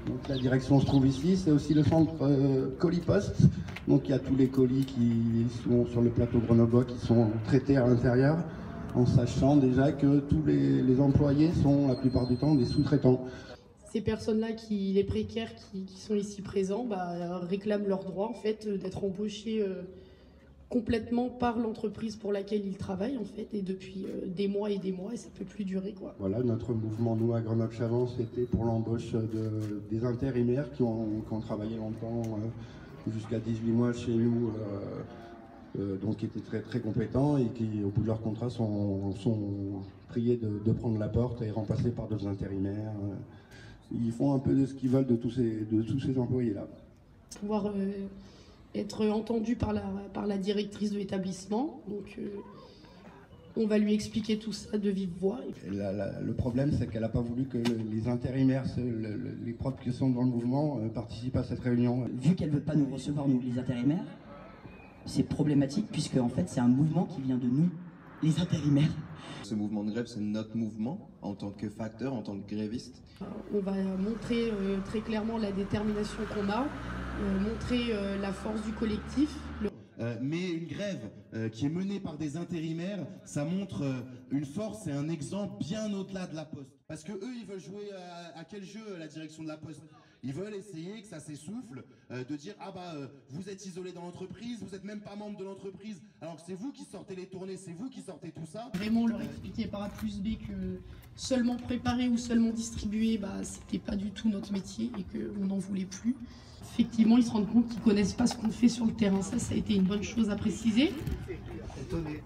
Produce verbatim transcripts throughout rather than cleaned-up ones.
Donc la direction se trouve ici, c'est aussi le centre euh, colis poste. Donc il y a tous les colis qui sont sur le plateau grenoblois qui sont traités à l'intérieur, en sachant déjà que tous les, les employés sont la plupart du temps des sous-traitants. Ces personnes-là, qui, les précaires qui, qui sont ici présents, bah, réclament leur droit en fait d'être embauchés euh, complètement par l'entreprise pour laquelle ils travaillent en fait, et depuis euh, des mois et des mois, et ça peut plus durer quoi. Voilà, notre mouvement nous à Grenoble-Chavant, c'était pour l'embauche de, des intérimaires qui ont, qui ont travaillé longtemps, euh, jusqu'à dix-huit mois chez nous, euh, euh, donc qui étaient très très compétents et qui au bout de leur contrat sont, sont priés de, de prendre la porte et remplacés par d'autres intérimaires. Ils font un peu de ce qu'ils veulent de tous ces, de tous ces employés-là. Pouvoir euh, être entendu par la, par la directrice de l'établissement. Donc, euh, on va lui expliquer tout ça de vive voix. La, la, le problème, c'est qu'elle n'a pas voulu que le, les intérimaires, le, le, les propres qui sont dans le mouvement, euh, participent à cette réunion. Vu qu'elle ne veut pas nous recevoir, nous, les intérimaires, c'est problématique, puisque en fait, c'est un mouvement qui vient de nous, les intérimaires. Ce mouvement de grève, c'est notre mouvement en tant que facteur, en tant que gréviste. On va montrer euh, très clairement la détermination qu'on a, euh, montrer euh, la force du collectif. Le... Euh, mais une grève euh, qui est menée par des intérimaires, ça montre euh, une force et un exemple bien au-delà de la Poste. Parce que eux, ils veulent jouer à, à quel jeu, la direction de la Poste? Ils veulent essayer que ça s'essouffle, euh, de dire ah bah euh, vous êtes isolé dans l'entreprise, vous n'êtes même pas membre de l'entreprise, alors que c'est vous qui sortez les tournées, c'est vous qui sortez tout ça. Vraiment leur expliquer par A plus B que seulement préparer ou seulement distribuer, bah, c'était pas du tout notre métier et qu'on n'en voulait plus. Effectivement, ils se rendent compte qu'ils connaissent pas ce qu'on fait sur le terrain. Ça, ça a été une bonne chose à préciser. Étonné.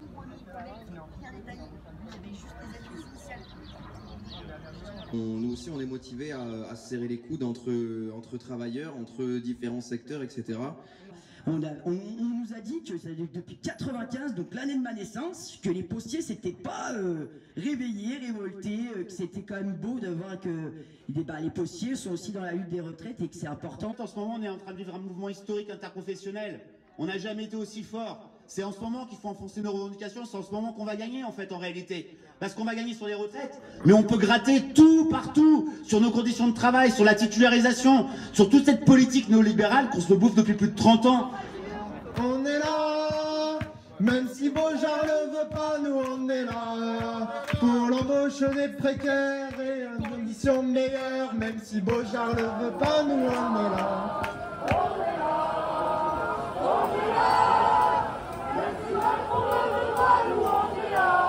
On, nous aussi, on est motivés à, à serrer les coudes entre, entre travailleurs, entre différents secteurs, et cetera. On, a, on, on nous a dit que ça, depuis quatre-vingt-quinze, donc l'année de ma naissance, que les postiers s'étaient pas euh, réveillés, révoltés, euh, que c'était quand même beau de voir que bah, les postiers sont aussi dans la lutte des retraites et que c'est important. En ce moment, on est en train de vivre un mouvement historique interprofessionnel. On n'a jamais été aussi fort. C'est en ce moment qu'il faut enfoncer nos revendications, c'est en ce moment qu'on va gagner en fait en réalité. Parce qu'on va gagner sur les retraites. Mais on peut gratter tout partout, sur nos conditions de travail, sur la titularisation, sur toute cette politique néolibérale qu'on se bouffe depuis plus de trente ans. On est là, même si Beaujard ne veut pas, nous on est là. Pour l'embauche des précaires et une condition meilleure, même si Beaujard ne veut pas, nous on est là. On est là, on est là, même si Macron ne veut pas, nous on est là.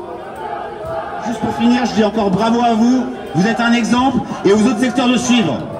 Juste pour finir, je dis encore bravo à vous, vous êtes un exemple et aux autres secteurs de suivre.